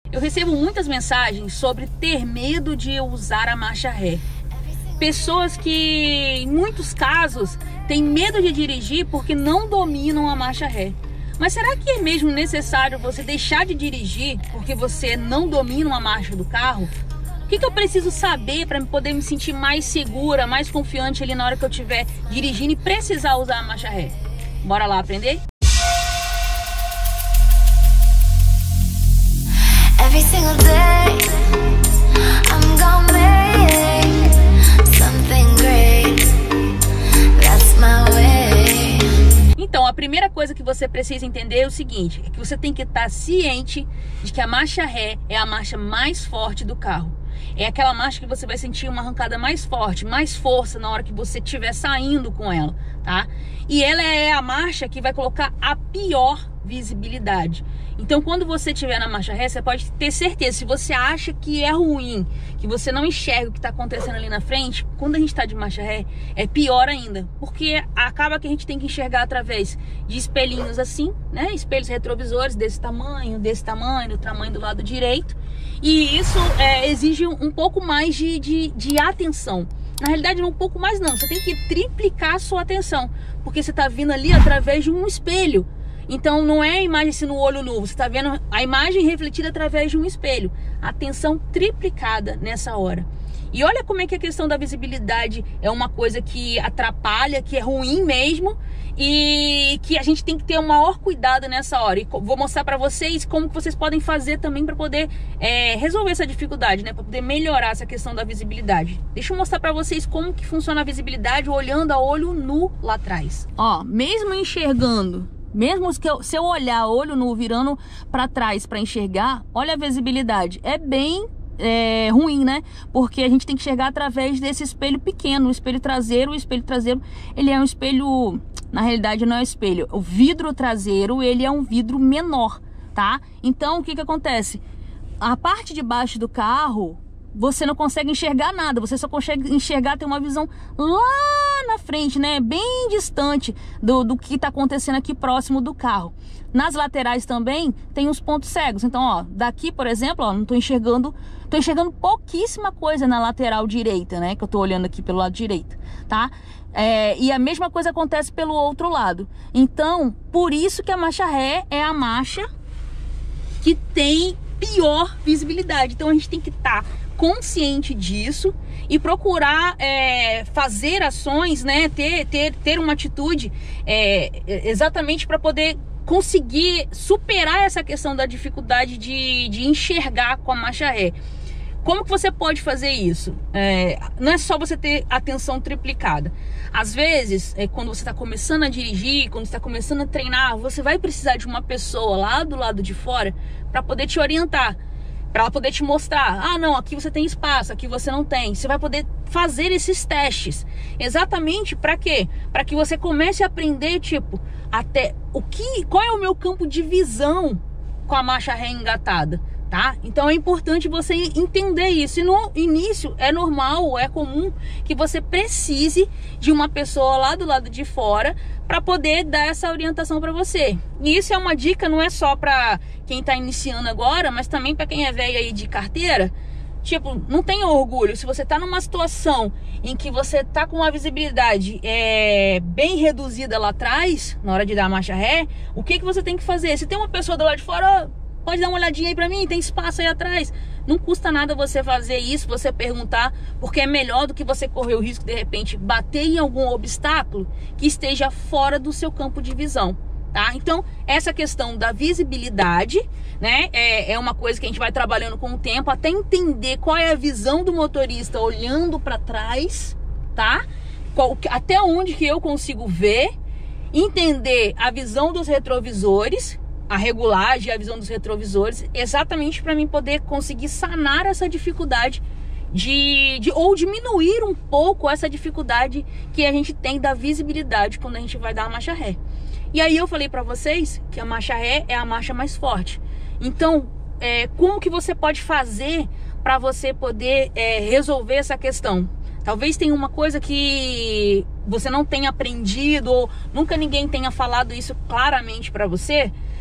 Eu recebo muitas mensagens sobre ter medo de usar a marcha ré. Pessoas que, em muitos casos, têm medo de dirigir porque não dominam a marcha ré. Mas será que é mesmo necessário você deixar de dirigir porque você não domina uma marcha do carro? O que eu preciso saber para poder me sentir mais segura, mais confiante ali na hora que eu estiver dirigindo e precisar usar a marcha ré? Bora lá aprender? Every single day, I'm gonna make something great. That's my way. Então, a primeira coisa que você precisa entender é o seguinte, é que você tem que estar ciente de que a marcha ré é a marcha mais forte do carro. É aquela marcha que você vai sentir uma arrancada mais forte, mais força na hora que você estiver saindo com ela, tá? E ela é a marcha que vai colocar a pior visibilidade. Então, quando você estiver na marcha ré, você pode ter certeza, se você acha que é ruim, que você não enxerga o que está acontecendo ali na frente, quando a gente está de marcha ré, é pior ainda, porque acaba que a gente tem que enxergar através de espelhinhos assim, né? Espelhos retrovisores desse tamanho, do tamanho do lado direito, e isso exige um pouco mais de atenção. Na realidade, não um pouco mais não, você tem que triplicar a sua atenção, porque você está vindo ali através de um espelho. Então não é a imagem assim no olho nu, você está vendo a imagem refletida através de um espelho. Atenção triplicada nessa hora. E olha como é que a questão da visibilidade é uma coisa que atrapalha, que é ruim mesmo, e que a gente tem que ter o maior cuidado nessa hora. E vou mostrar para vocês como que vocês podem fazer também para poder resolver essa dificuldade, né? Para poder melhorar essa questão da visibilidade. Deixa eu mostrar para vocês como que funciona a visibilidade olhando a olho nu lá atrás. Ó, mesmo enxergando, mesmo se eu olhar olho nu virando para trás para enxergar, olha a visibilidade, é bem ruim, né? Porque a gente tem que enxergar através desse espelho pequeno, o espelho traseiro. O espelho traseiro, ele é um espelho, na realidade não é espelho, o vidro traseiro, ele é um vidro menor, tá? Então o que acontece? A parte de baixo do carro, você não consegue enxergar nada, você só consegue enxergar, ter uma visão lá na frente, né? Bem distante do que está acontecendo aqui próximo do carro. Nas laterais também tem os pontos cegos. Então, ó, daqui, por exemplo, ó, não tô enxergando pouquíssima coisa na lateral direita, né? Que eu tô olhando aqui pelo lado direito, tá? E a mesma coisa acontece pelo outro lado. Então, por isso que a marcha ré é a marcha que tem pior visibilidade. Então, a gente tem que estar consciente disso e procurar fazer ações, né? Ter uma atitude exatamente para poder conseguir superar essa questão da dificuldade de enxergar com a marcha ré. Como que você pode fazer isso? Não é só você ter atenção triplicada. Às vezes, quando você está começando a dirigir, quando você está começando a treinar, você vai precisar de uma pessoa lá do lado de fora para poder te orientar, para ela poder te mostrar, ah não, aqui você tem espaço, aqui você não tem. Você vai poder fazer esses testes. Exatamente para quê? Para que você comece a aprender, tipo, qual é o meu campo de visão com a marcha ré engatada, tá? Então é importante você entender isso. E no início é normal, é comum que você precise de uma pessoa lá do lado de fora para poder dar essa orientação para você. E isso é uma dica, não é só para quem está iniciando agora, mas também para quem é velho aí de carteira. Tipo, não tenha orgulho. Se você tá numa situação em que você tá com uma visibilidade bem reduzida lá atrás, na hora de dar a marcha ré, o que você tem que fazer? Se tem uma pessoa do lado de fora, pode dar uma olhadinha aí pra mim, tem espaço aí atrás. Não custa nada você fazer isso, você perguntar, porque é melhor do que você correr o risco de repente bater em algum obstáculo que esteja fora do seu campo de visão, tá? Então, essa questão da visibilidade, né, é uma coisa que a gente vai trabalhando com o tempo, até entender qual é a visão do motorista olhando para trás, tá? Até onde que eu consigo ver, entender a visão dos retrovisores, a regulagem, a visão dos retrovisores, exatamente para mim poder conseguir sanar essa dificuldade ou diminuir um pouco essa dificuldade que a gente tem da visibilidade quando a gente vai dar a marcha ré. E aí eu falei para vocês que a marcha ré é a marcha mais forte. Então, como que você pode fazer para você poder resolver essa questão? Talvez tenha uma coisa que você não tenha aprendido ou nunca ninguém tenha falado isso claramente para você,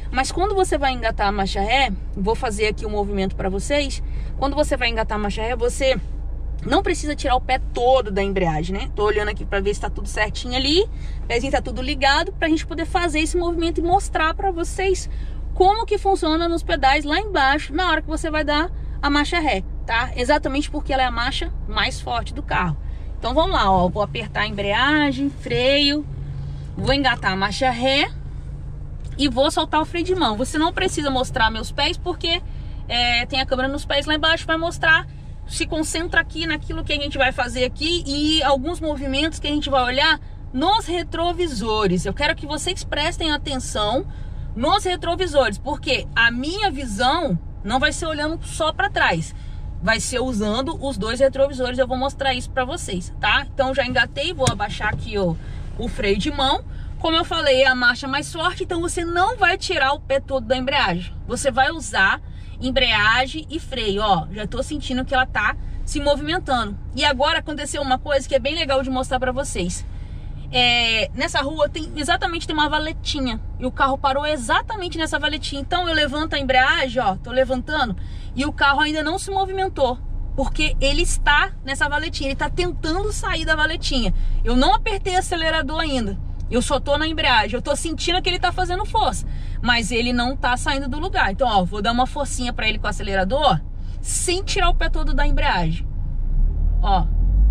Mas quando você vai engatar a marcha ré, vou fazer aqui um movimento para vocês. Quando você vai engatar a marcha ré, você não precisa tirar o pé todo da embreagem, né? Tô olhando aqui para ver se tá tudo certinho ali. O pezinho tá tudo ligado pra gente poder fazer esse movimento e mostrar para vocês como que funciona nos pedais lá embaixo na hora que você vai dar a marcha ré, tá? Exatamente porque ela é a marcha mais forte do carro. Então vamos lá, ó, vou apertar a embreagem, freio, vou engatar a marcha ré e vou soltar o freio de mão. Você não precisa mostrar meus pés porque tem a câmera nos pés lá embaixo, vai mostrar. Se concentra aqui naquilo que a gente vai fazer aqui e alguns movimentos que a gente vai olhar nos retrovisores. Eu quero que vocês prestem atenção nos retrovisores, porque a minha visão não vai ser olhando só para trás, vai ser usando os dois retrovisores. Eu vou mostrar isso para vocês, tá? Então já engatei, vou abaixar aqui o freio de mão. Como eu falei, é a marcha mais forte, então você não vai tirar o pé todo da embreagem. Você vai usar embreagem e freio, ó, já tô sentindo que ela tá se movimentando. E agora aconteceu uma coisa que é bem legal de mostrar pra vocês. Nessa rua tem uma valetinha e o carro parou exatamente nessa valetinha. Então eu levanto a embreagem, ó, tô levantando e o carro ainda não se movimentou, porque ele está nessa valetinha, ele tá tentando sair da valetinha. Eu não apertei o acelerador ainda, eu só tô na embreagem, eu tô sentindo que ele tá fazendo força, mas ele não tá saindo do lugar. Então, ó, vou dar uma forcinha pra ele com o acelerador, sem tirar o pé todo da embreagem. Ó.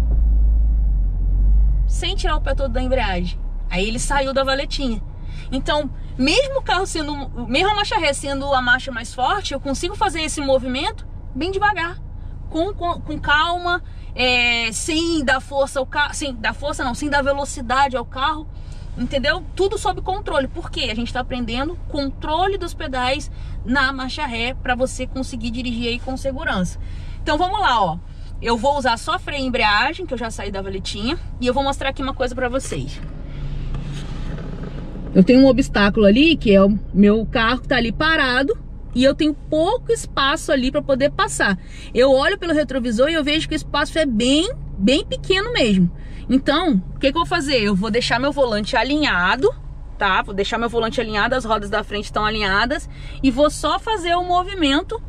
Sem tirar o pé todo da embreagem. Aí ele saiu da valetinha. Então, mesmo o carro sendo, mesmo a marcha ré sendo a marcha mais forte, eu consigo fazer esse movimento bem devagar, com calma, sem dar força ao carro, sem dar velocidade ao carro. Entendeu? Tudo sob controle. Porque a gente está aprendendo controle dos pedais na marcha ré para você conseguir dirigir aí com segurança. Então vamos lá, ó. Eu vou usar só freio e embreagem, que eu já saí da valetinha, e eu vou mostrar aqui uma coisa para vocês. Eu tenho um obstáculo ali, que é o meu carro que tá ali parado, e eu tenho pouco espaço ali para poder passar. Eu olho pelo retrovisor e eu vejo que o espaço é bem pequeno mesmo. Então, o que eu vou fazer? Eu vou deixar meu volante alinhado, tá? Vou deixar meu volante alinhado, as rodas da frente estão alinhadas, e vou só fazer o movimento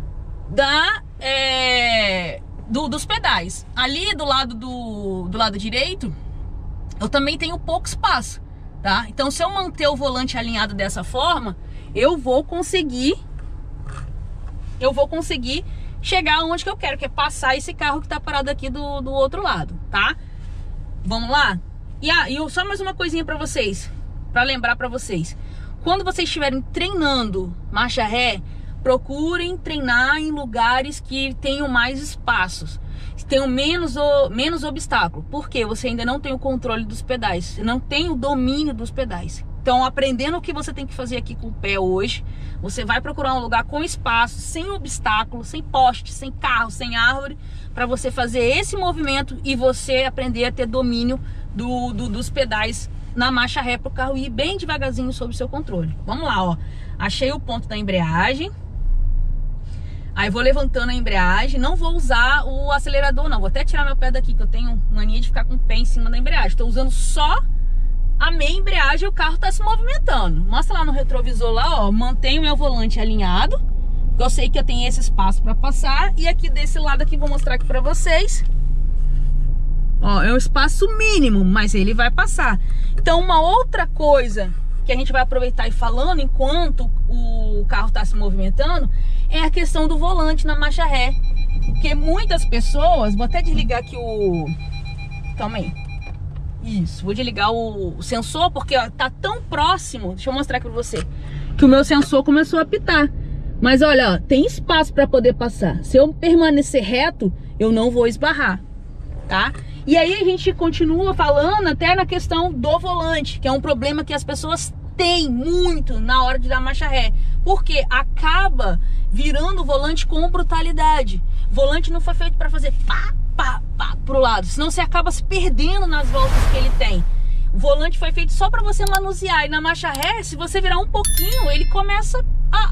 dos pedais. Ali do lado direito, eu também tenho pouco espaço, tá? Então, se eu manter o volante alinhado dessa forma, eu vou conseguir chegar onde que eu quero, que é passar esse carro que tá parado aqui do outro lado, tá? Vamos lá? E só mais uma coisinha pra vocês, pra lembrar pra vocês. Quando vocês estiverem treinando marcha ré, procurem treinar em lugares que tenham mais espaços, que tenham menos obstáculo. Porque você ainda não tem o controle dos pedais, você não tem o domínio dos pedais. Então, aprendendo o que você tem que fazer aqui com o pé hoje, você vai procurar um lugar com espaço, sem obstáculo, sem poste, sem carro, sem árvore, para você fazer esse movimento e você aprender a ter domínio dos pedais na marcha ré, para o carro ir bem devagarzinho sob o seu controle. Vamos lá, ó. Achei o ponto da embreagem. Aí vou levantando a embreagem. Não vou usar o acelerador, não. Vou até tirar meu pé daqui, que eu tenho mania de ficar com o pé em cima da embreagem. Estou usando só a meia embreagem e o carro está se movimentando. Mostra lá no retrovisor lá, ó. Mantenho meu volante alinhado, porque eu sei que eu tenho esse espaço para passar. E aqui desse lado aqui, vou mostrar aqui para vocês. Ó, é um espaço mínimo, mas ele vai passar. Então, uma outra coisa que a gente vai aproveitar e falando enquanto o carro está se movimentando é a questão do volante na marcha ré. Porque muitas pessoas... Vou até desligar aqui o... Calma aí. Isso, vou desligar o sensor, porque ó, tá tão próximo. Deixa eu mostrar aqui pra você, que o meu sensor começou a apitar. Mas olha, ó, tem espaço para poder passar. Se eu permanecer reto, eu não vou esbarrar, tá? E aí a gente continua falando até na questão do volante, que é um problema que as pessoas têm muito na hora de dar marcha ré, porque acaba virando o volante com brutalidade. O volante não foi feito para fazer pá, pá, pá pro lado, senão você acaba se perdendo nas voltas que ele tem. O volante foi feito só para você manusear, e na marcha ré, se você virar um pouquinho, ele começa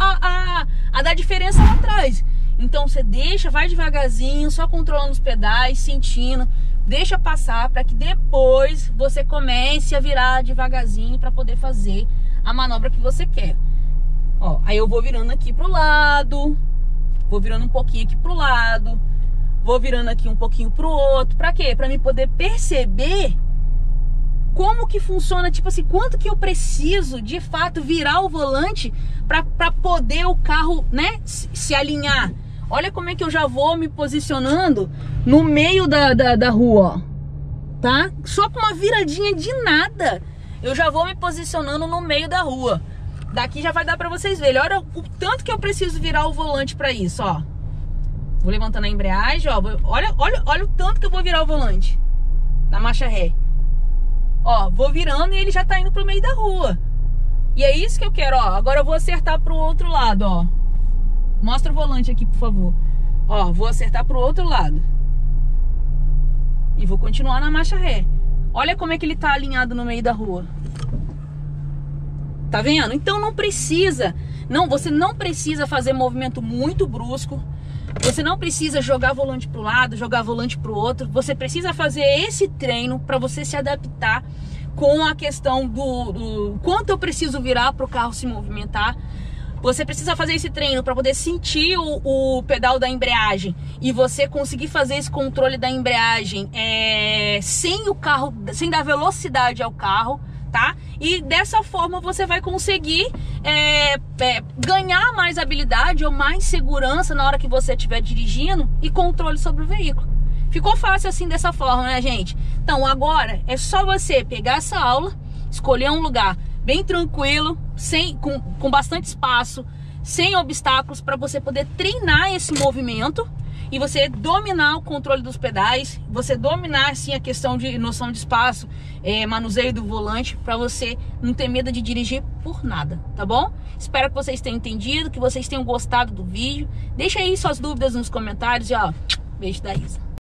a dar diferença lá atrás. Então você deixa, vai devagarzinho, só controlando os pedais, sentindo, deixa passar para que depois você comece a virar devagarzinho para poder fazer a manobra que você quer. Ó, aí eu vou virando aqui pro lado, vou virando um pouquinho aqui pro lado, vou virando aqui um pouquinho pro outro. Pra quê? Pra mim poder perceber como que funciona, tipo assim, quanto que eu preciso de fato virar o volante pra poder o carro, né, se alinhar. Olha como é que eu já vou me posicionando no meio da rua, ó, tá? Só com uma viradinha de nada, eu já vou me posicionando no meio da rua. Daqui já vai dar pra vocês verem. Olha o tanto que eu preciso virar o volante pra isso, ó. Vou levantando a embreagem, ó. Olha o tanto que eu vou virar o volante na marcha ré. Ó, vou virando e ele já tá indo pro meio da rua. E é isso que eu quero, ó. Agora eu vou acertar pro outro lado, ó. Mostra o volante aqui, por favor. Ó, vou acertar pro outro lado. E vou continuar na marcha ré. Olha como é que ele tá alinhado no meio da rua. Tá vendo? Então não precisa, você não precisa fazer movimento muito brusco. Você não precisa jogar volante pro lado, jogar volante pro outro. Você precisa fazer esse treino para você se adaptar com a questão do quanto eu preciso virar para o carro se movimentar. Você precisa fazer esse treino para poder sentir o pedal da embreagem e você conseguir fazer esse controle da embreagem sem o carro, sem dar velocidade ao carro, tá? E dessa forma você vai conseguir ganhar mais habilidade ou mais segurança na hora que você estiver dirigindo e controle sobre o veículo. Ficou fácil assim dessa forma, né, gente? Então agora é só você pegar essa aula, escolher um lugar bem tranquilo, com bastante espaço, sem obstáculos, para você poder treinar esse movimento e você dominar o controle dos pedais, você dominar assim a questão de noção de espaço, manuseio do volante, para você não ter medo de dirigir por nada, tá bom? Espero que vocês tenham entendido, que vocês tenham gostado do vídeo. Deixa aí suas dúvidas nos comentários e ó, beijo da Isa.